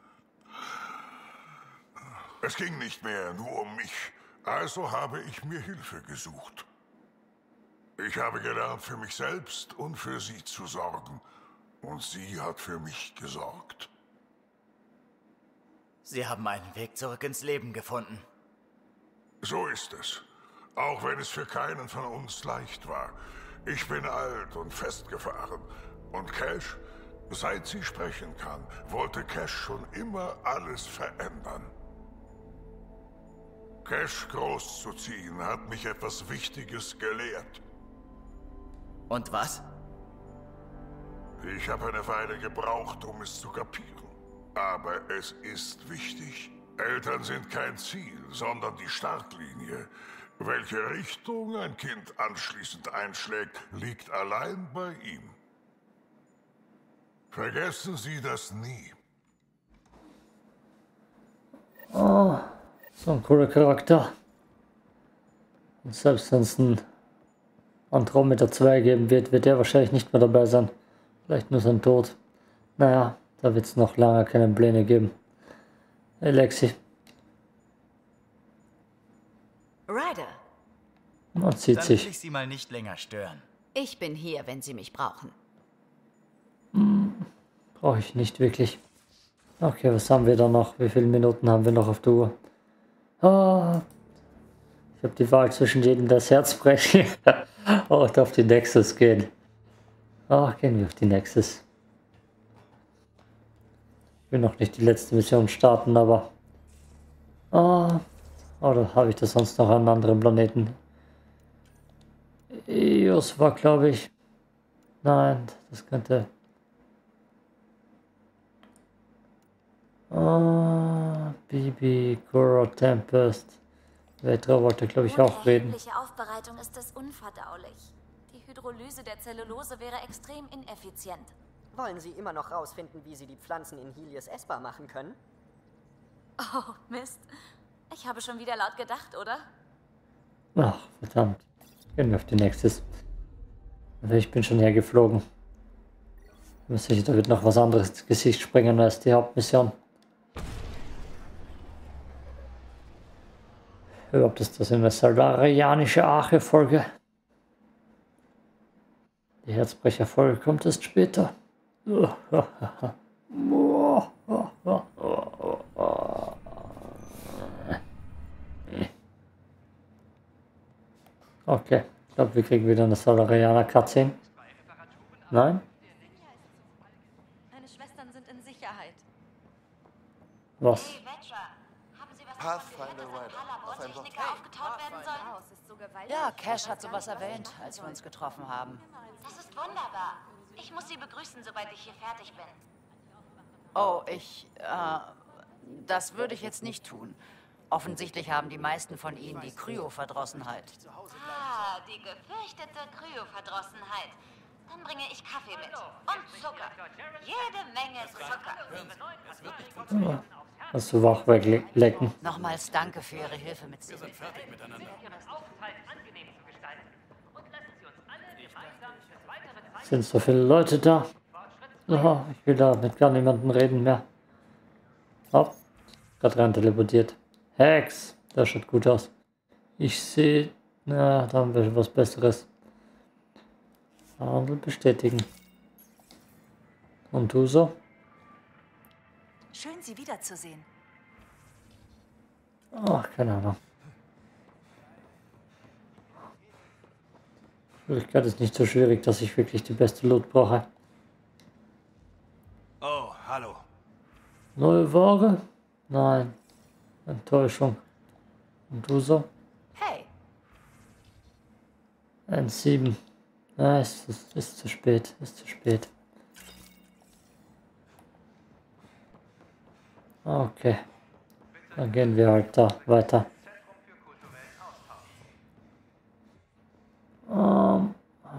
Es ging nicht mehr nur um mich, also habe ich mir Hilfe gesucht. Ich habe gelernt, für mich selbst und für sie zu sorgen. Und sie hat für mich gesorgt. Sie haben einen Weg zurück ins Leben gefunden. So ist es. Auch wenn es für keinen von uns leicht war. Ich bin alt und festgefahren. Und Cash, seit sie sprechen kann, wollte Cash schon immer alles verändern. Cash großzuziehen hat mich etwas Wichtiges gelehrt. Und was? Ich habe eine Weile gebraucht, um es zu kapieren. Aber es ist wichtig. Eltern sind kein Ziel, sondern die Startlinie. Welche Richtung ein Kind anschließend einschlägt, liegt allein bei ihm. Vergessen Sie das nie. Oh, so ein cooler Charakter. Und selbst wenn es ein Andromeda zwei geben wird, wird er wahrscheinlich nicht mehr dabei sein. Vielleicht nur sein Tod. Naja, da wird es noch lange keine Pläne geben. Hey Lexi. Ryder. Man zieht Dann sich. will ich Sie mal nicht länger stören. Ich bin hier, wenn Sie mich brauchen. Hm, brauche ich nicht wirklich. Okay, was haben wir da noch? Wie viele Minuten haben wir noch auf der Uhr? Ah, ich habe die Wahl zwischen jedem das Herz brechen und auf die Nexus gehen. Ach, gehen wir auf die Nexus. Ich will noch nicht die letzte Mission starten, aber... Ah, oder habe ich das sonst noch an anderen Planeten? Eos war, glaube ich... Nein, das könnte... Ah, Bibi, Goro, Tempest. Vetra wollte, glaube ich, auch reden. Ohne erhebliche Aufbereitung ist es unverdaulich. Die Hydrolyse der Zellulose wäre extrem ineffizient. Wollen Sie immer noch rausfinden, wie Sie die Pflanzen in Helios essbar machen können? Oh, Mist. Ich habe schon wieder laut gedacht, oder? Ach, verdammt. Gehen wir auf die Nexus. Ich bin schon hergeflogen. Ich bin sicher, da wird noch was anderes ins Gesicht springen als die Hauptmission. Überhaupt ist das eine Salarianische Arche-Folge. Die Herzbrecher-Folge kommt erst später. Okay, ich glaube, wir kriegen wieder eine Salarianer-Cutscene. Nein? Deine Schwestern sind in Sicherheit. Was? Hey, Vetra, haben Sie was Pathfinder Ryder. Auf ein Techniker aufgetaut werden sollen? Ja, Cash hat sowas erwähnt, als wir uns getroffen haben. Das ist wunderbar. Ich muss Sie begrüßen, sobald ich hier fertig bin. Oh, ich, äh, das würde ich jetzt nicht tun. Offensichtlich haben die meisten von ihnen die Kryoverdrossenheit. Ah, die gefürchtete Kryoverdrossenheit. Dann bringe ich Kaffee mit. Und Zucker. Jede Menge Zucker. Ja, hast du wach weglecken? Nochmals danke für Ihre Hilfe mit Sieben. Sind so viele Leute da? Oh, ich will da mit gar niemandem reden mehr. Oh, gerade rein teleportiert. Hex, das schaut gut aus. Ich sehe, na, da haben wir was Besseres. Handel bestätigen. Und du so? Schön, Sie wiederzusehen. Ach, keine Ahnung. Schwierigkeit ist nicht so schwierig, dass ich wirklich die beste Loot brauche. Oh, hallo. Neue Ware? Nein. Enttäuschung. Und du so? Hey. N sieben. Ah, es ist, ist zu spät. Ist zu spät. Okay. Dann gehen wir halt da weiter. Ähm,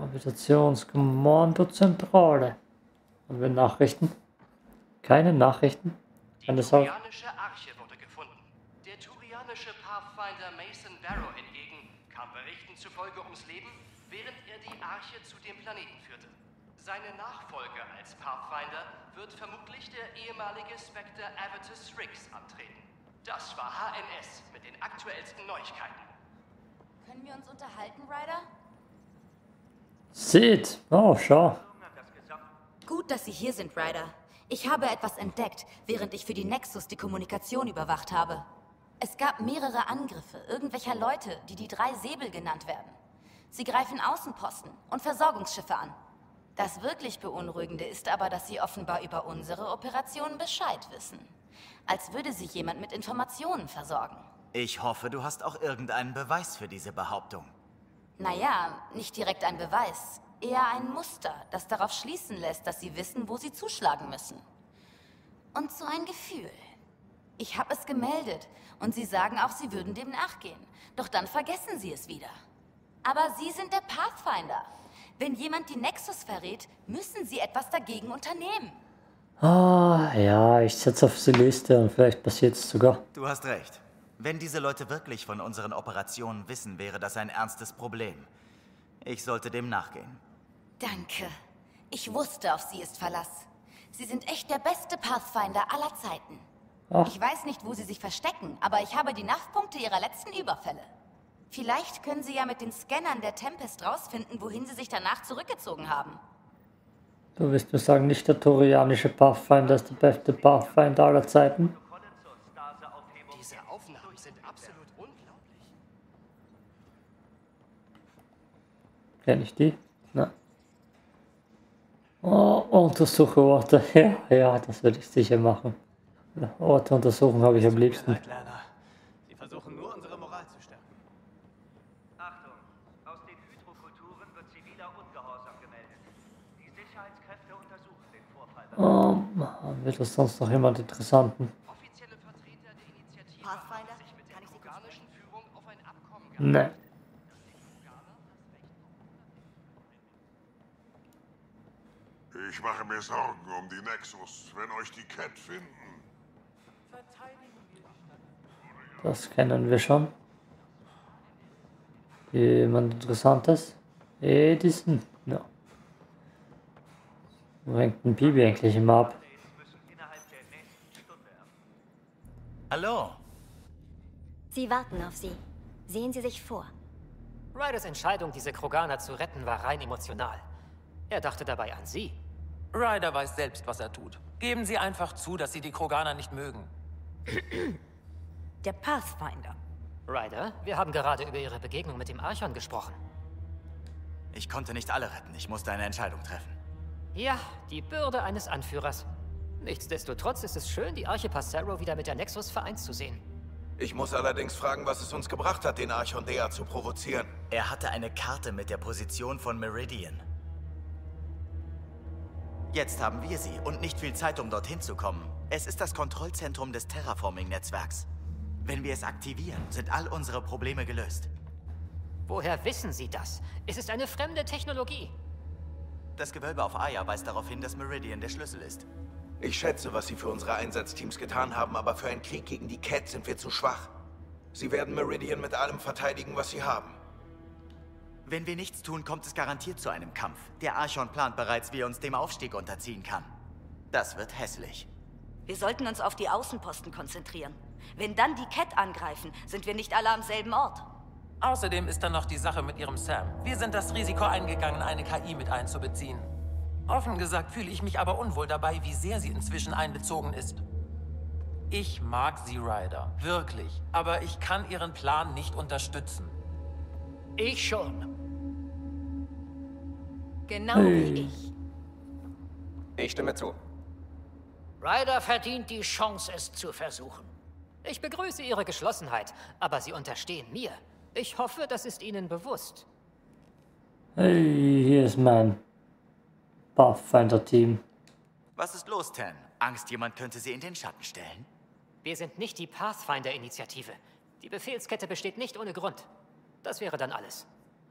Habitationskommando-Zentrale. Haben wir Nachrichten? Keine Nachrichten? Keine Sorge. Die Turianische Arche wurde gefunden. Der turianische Pathfinder Mason Barrow hingegen kam Berichten zufolge ums Leben, während er die Arche zu dem Planeten führte. Seine Nachfolge als Pathfinder wird vermutlich der ehemalige Spectre Avitus Riggs antreten. Das war H N S mit den aktuellsten Neuigkeiten. Können wir uns unterhalten, Ryder? Seht! Oh, schau. gut, dass Sie hier sind, Ryder. Ich habe etwas entdeckt, während ich für die Nexus die Kommunikation überwacht habe. Es gab mehrere Angriffe irgendwelcher Leute, die die drei Säbel genannt werden. Sie greifen Außenposten und Versorgungsschiffe an. Das wirklich Beunruhigende ist aber, dass sie offenbar über unsere Operation Bescheid wissen. Als würde sie jemand mit Informationen versorgen. Ich hoffe, du hast auch irgendeinen Beweis für diese Behauptung. Naja, nicht direkt ein Beweis. Eher ein Muster, das darauf schließen lässt, dass sie wissen, wo sie zuschlagen müssen. Und so ein Gefühl. Ich habe es gemeldet und sie sagen auch, sie würden dem nachgehen. Doch dann vergessen sie es wieder. Aber sie sind der Pathfinder. Wenn jemand die Nexus verrät, müssen sie etwas dagegen unternehmen. Ah, ja, ich setze auf die Liste und vielleicht passiert es sogar. Du hast recht. Wenn diese Leute wirklich von unseren Operationen wissen, wäre das ein ernstes Problem. Ich sollte dem nachgehen. Danke. Ich wusste, auf sie ist Verlass. Sie sind echt der beste Pathfinder aller Zeiten. Ach. Ich weiß nicht, wo sie sich verstecken, aber ich habe die N A V-Punkte ihrer letzten Überfälle. Vielleicht können sie ja mit den Scannern der Tempest rausfinden, wohin sie sich danach zurückgezogen haben. Du willst mir sagen, nicht der turianische Pathfinder ist der beste Pathfinder aller Zeiten? Diese Aufnahmen sind absolut unglaublich. Kenn ich die? Na. Oh, untersuche Orte. Ja, ja, das würde ich sicher machen. Orte untersuchen habe ich am liebsten. Sie versuchen nur, unsere Moral zu stärken. Achtung! Aus den Hydrokulturen wird ziviler Ungehorsam gemeldet. Die Sicherheitskräfte untersuchen den Vorfall. Oh, wird das sonst noch jemand Interessanten? Offizielle Vertreter der Initiative haben sich mit der kroganischen Führung auf ein Abkommen Ne. Ich mache mir Sorgen um die Nexus, wenn euch die Cat finden. Das kennen wir schon. Jemand Interessantes? Edison? Ja. Wo hängt ein Bibi eigentlich immer ab? Hallo. Sie warten auf Sie. Sehen Sie sich vor. Ryders Entscheidung, diese Kroganer zu retten, war rein emotional. Er dachte dabei an Sie. Ryder weiß selbst, was er tut. Geben Sie einfach zu, dass Sie die Kroganer nicht mögen. Der Pathfinder. Ryder, wir haben gerade über Ihre Begegnung mit dem Archon gesprochen. Ich konnte nicht alle retten. Ich musste eine Entscheidung treffen. Ja, die Bürde eines Anführers. Nichtsdestotrotz ist es schön, die Arche Passero wieder mit der Nexus vereint zu sehen. Ich muss allerdings fragen, was es uns gebracht hat, den Archon Dea zu provozieren. Er hatte eine Karte mit der Position von Meridian. Jetzt haben wir sie und nicht viel Zeit, um dorthin zu kommen. Es ist das Kontrollzentrum des Terraforming-Netzwerks. Wenn wir es aktivieren, sind all unsere Probleme gelöst. Woher wissen Sie das? Es ist eine fremde Technologie. Das Gewölbe auf Aya weist darauf hin, dass Meridian der Schlüssel ist. Ich schätze, was sie für unsere Einsatzteams getan haben, aber für einen Krieg gegen die Cat sind wir zu schwach. Sie werden Meridian mit allem verteidigen, was sie haben. Wenn wir nichts tun, kommt es garantiert zu einem Kampf. Der Archon plant bereits, wie er uns dem Aufstieg unterziehen kann. Das wird hässlich. Wir sollten uns auf die Außenposten konzentrieren. Wenn dann die Cat angreifen, sind wir nicht alle am selben Ort. Außerdem ist dann noch die Sache mit Ihrem Sam. Wir sind das Risiko eingegangen, eine K I mit einzubeziehen. Offen gesagt fühle ich mich aber unwohl dabei, wie sehr sie inzwischen einbezogen ist. Ich mag sie, Ryder, wirklich. Aber ich kann ihren Plan nicht unterstützen. Ich schon. Genau Hey. wie ich. Ich stimme zu. Ryder verdient die Chance, es zu versuchen. Ich begrüße Ihre Geschlossenheit, aber Sie unterstehen mir. Ich hoffe, das ist Ihnen bewusst. Hey, hier ist mein Pathfinder-Team. Was ist los, Tan? Angst, jemand könnte sie in den Schatten stellen? Wir sind nicht die Pathfinder-Initiative. Die Befehlskette besteht nicht ohne Grund. Das wäre dann alles.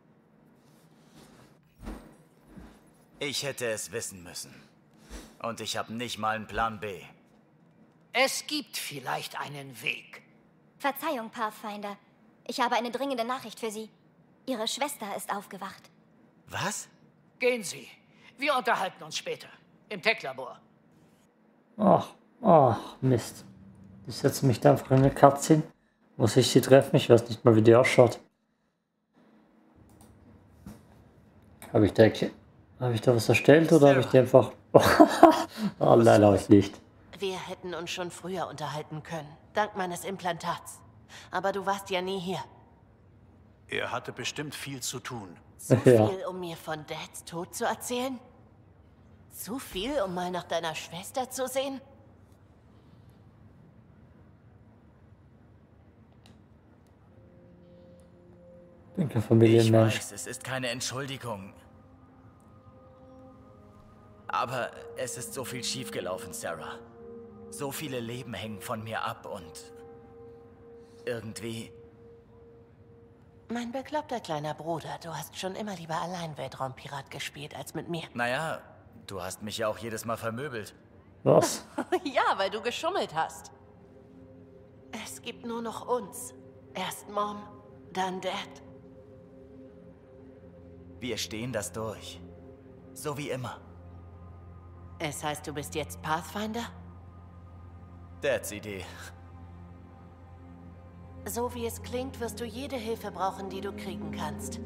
Ich hätte es wissen müssen. Und ich habe nicht mal einen Plan B. Es gibt vielleicht einen Weg. Verzeihung, Pathfinder. Ich habe eine dringende Nachricht für Sie. Ihre Schwester ist aufgewacht. Was? Gehen Sie. Wir unterhalten uns später. Im Tech-Labor. Ach, ach, Mist. Ich setze mich da einfach in eine Cutscene. Muss ich sie treffen? Ich weiß nicht mal, wie die ausschaut. Habe ich direkt Habe ich da was erstellt oder habe ich die einfach... Oh, leider habe ich nicht. Wir hätten uns schon früher unterhalten können, dank meines Implantats. Aber du warst ja nie hier. Er hatte bestimmt viel zu tun. Zu Ja. viel, um mir von Dads Tod zu erzählen? Zu viel, um mal nach deiner Schwester zu sehen? Ich bin kein Ich Familienmensch. weiß, es ist keine Entschuldigung. Aber es ist so viel schiefgelaufen, Sarah. So viele Leben hängen von mir ab und irgendwie... Mein bekloppter kleiner Bruder, du hast schon immer lieber allein Weltraumpirat gespielt als mit mir. Naja, du hast mich ja auch jedes Mal vermöbelt. Was? Ja, weil du geschummelt hast. Es gibt nur noch uns. Erst Mom, dann Dad. Wir stehen das durch. So wie immer. Es heißt, du bist jetzt Pathfinder? Dads Idee. So wie es klingt, wirst du jede Hilfe brauchen, die du kriegen kannst.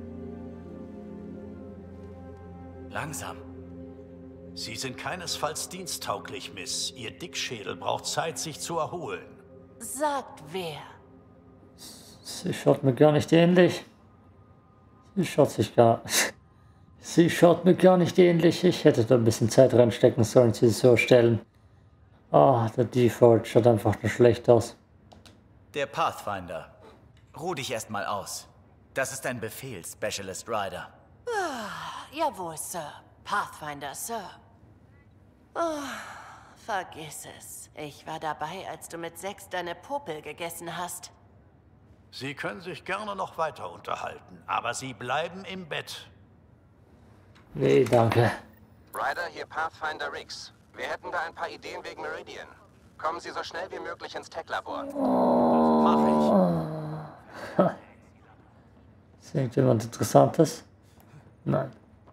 Langsam. Sie sind keinesfalls diensttauglich, Miss. Ihr Dickschädel braucht Zeit, sich zu erholen. Sagt wer? Sie schaut mir gar nicht ähnlich. Sie schaut sich gar... Sie schaut mir gar nicht ähnlich. Ich hätte da ein bisschen Zeit reinstecken sollen, sie so stellen. Ah, der Default schaut einfach nur schlecht aus. Der Pathfinder. Ruh dich erstmal aus. Das ist ein Befehl, Specialist Rider. Ah, jawohl, Sir. Pathfinder, Sir. Oh, vergiss es. Ich war dabei, als du mit sechs deine Popel gegessen hast. Sie können sich gerne noch weiter unterhalten, aber Sie bleiben im Bett. Nee, danke. Ryder, hier Pathfinder Riggs. Wir hätten da ein paar Ideen wegen Meridian. Kommen Sie so schnell wie möglich ins Tech-Labor. Oh. Ist irgendjemand Interessantes? Nein.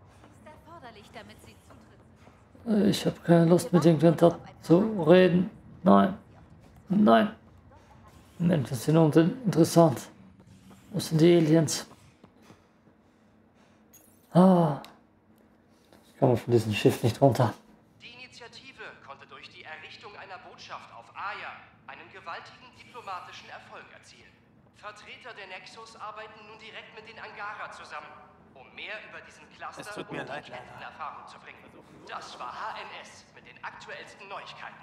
Ich habe keine Lust, mit irgendjemandem zu reden. Nein. Nein. Menschen sind uninteressant. Wo sind die Aliens? Ah. Ich komme von diesem Schiff nicht runter. Die Initiative konnte durch die Errichtung einer Botschaft auf Aya einen gewaltigen diplomatischen Erfolg erzielen. Vertreter der Nexus arbeiten nun direkt mit den Angara zusammen, um mehr über diesen Cluster Es tut mir und leid, die Ketten in Erfahrung zu bringen. Das war H N S mit den aktuellsten Neuigkeiten.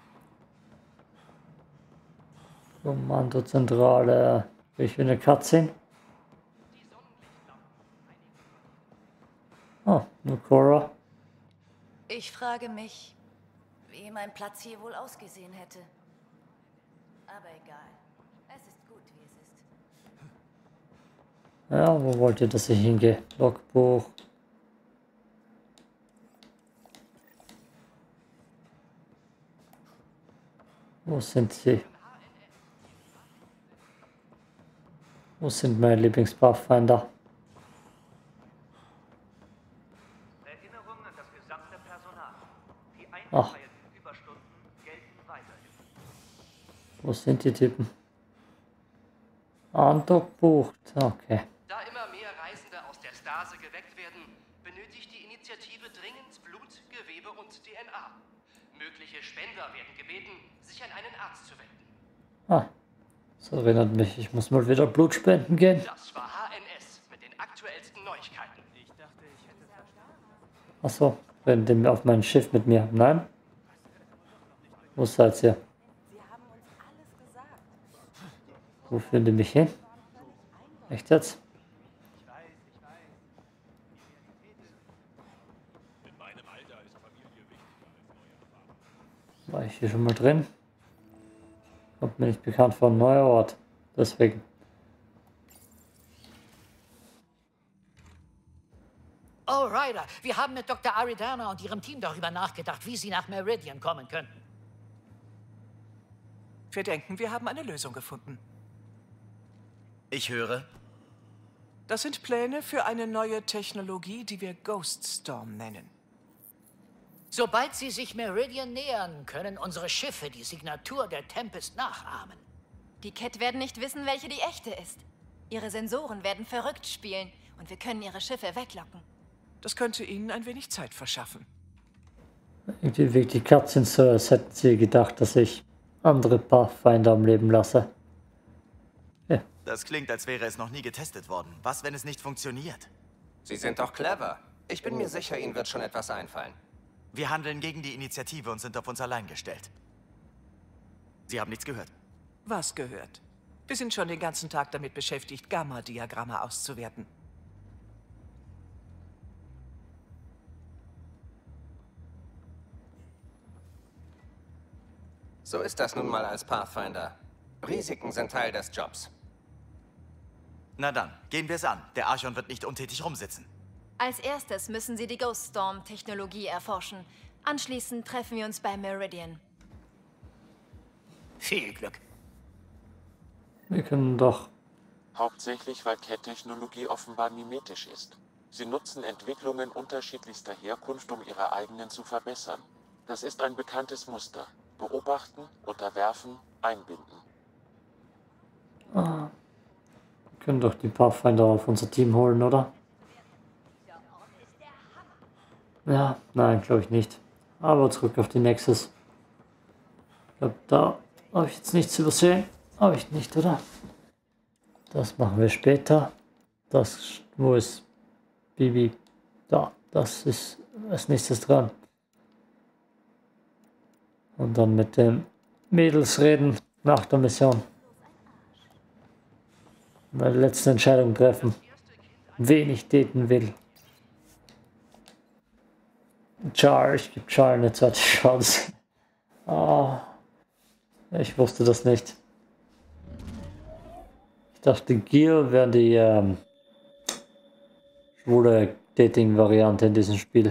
Kommandozentrale. Will ich eine Cutscene? Oh, nur Cora. Ich frage mich, wie mein Platz hier wohl ausgesehen hätte. Aber egal. Es ist gut, wie es ist. Ja, wo wollt ihr, dass ich hingehe? Logbuch. Wo sind sie? Wo sind meine Lieblings-Pathfinder? Erinnerung an das gesamte Personal. Die Ach. eingeteilten Überstunden gelten weiterhin. Wo sind die Typen? Andock bucht. Okay. Da immer mehr Reisende aus der Stase geweckt werden, benötigt die Initiative dringend Blut, Gewebe und D N A. Mögliche Spender werden gebeten, sich an einen Arzt zu wenden. Ah. Das erinnert mich, ich muss mal wieder Blut spenden gehen. Das war H N S mit den aktuellsten Neuigkeiten. Ich dachte, ich hätte verstanden. Achso, reden die auf mein Schiff mit mir? Nein? Wo seid ihr? Wo führen die mich hin? Echt jetzt? War ich hier schon mal drin? Kommt mir nicht bekannt vor, ein neuer Ort. Deswegen. Oh, Ryder, wir haben mit Doktor Aridana und ihrem Team darüber nachgedacht, wie sie nach Meridian kommen könnten. Wir denken, wir haben eine Lösung gefunden. Ich höre. Das sind Pläne für eine neue Technologie, die wir Ghost Storm nennen. Sobald sie sich Meridian nähern, können unsere Schiffe die Signatur der Tempest nachahmen. Die Kett werden nicht wissen, welche die echte ist. Ihre Sensoren werden verrückt spielen und wir können ihre Schiffe weglocken. Das könnte Ihnen ein wenig Zeit verschaffen. Irgendwie wirkt die Katze so, als hätten sie gedacht, dass ich andere Pathfinder am Leben lasse. Ja. Das klingt, als wäre es noch nie getestet worden. Was, wenn es nicht funktioniert? Sie sind doch clever. Ich bin mir sicher, Ihnen wird schon etwas einfallen. Wir handeln gegen die Initiative und sind auf uns allein gestellt. Sie haben nichts gehört. Was gehört? Wir sind schon den ganzen Tag damit beschäftigt, Gamma-Diagramme auszuwerten. So ist das nun mal als Pathfinder. Risiken sind Teil des Jobs. Na dann, gehen wir es an. Der Archon wird nicht untätig rumsitzen. Als erstes müssen Sie die Ghost Storm-Technologie erforschen. Anschließend treffen wir uns bei Meridian. Viel Glück. Wir können doch... Hauptsächlich, weil Cat-Technologie offenbar mimetisch ist. Sie nutzen Entwicklungen unterschiedlichster Herkunft, um ihre eigenen zu verbessern. Das ist ein bekanntes Muster. Beobachten, unterwerfen, einbinden. Ah. Wir können doch die Pathfinder auf unser Team holen, oder? Ja, nein, glaube ich nicht. Aber zurück auf die Nexus. Ich glaube, da habe ich jetzt nichts übersehen. Habe ich nicht, oder? Das machen wir später. Das, wo ist Bibi? Da, das ist als nächstes dran. Und dann mit den Mädels reden nach der Mission. Meine letzte Entscheidung treffen. Wen ich daten will. Char, ich gebe Char eine zweite Chance. Ah, ich wusste das nicht. Ich dachte, Gil wäre die ähm, schwule Dating-Variante in diesem Spiel.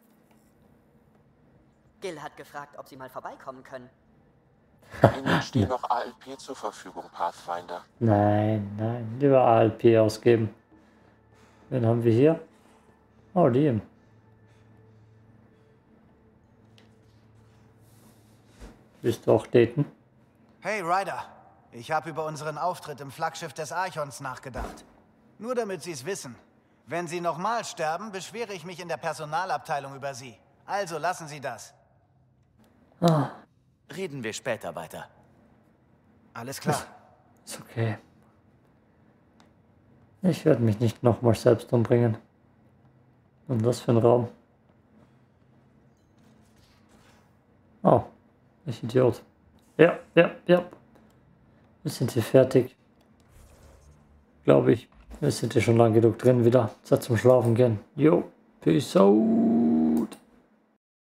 Gil hat gefragt, ob Sie mal vorbeikommen können. Ihnen steht noch A L P zur Verfügung, Pathfinder. Nein, nein, lieber A L P ausgeben. Wen haben wir hier? Oh, Liam. Willst du auch daten? Hey Ryder, ich habe über unseren Auftritt im Flaggschiff des Archons nachgedacht. Nur damit Sie es wissen. Wenn Sie nochmal sterben, beschwere ich mich in der Personalabteilung über Sie. Also lassen Sie das. Ah. Reden wir später weiter. Alles klar. Ist okay. Ich werde mich nicht nochmal selbst umbringen. Und was für ein Raum. Oh, ich Idiot. Ja, ja, ja. Wir sind hier fertig. Glaube ich. Wir sind hier schon lang genug drin wieder. Zeit zum Schlafen gehen. Jo, peace out.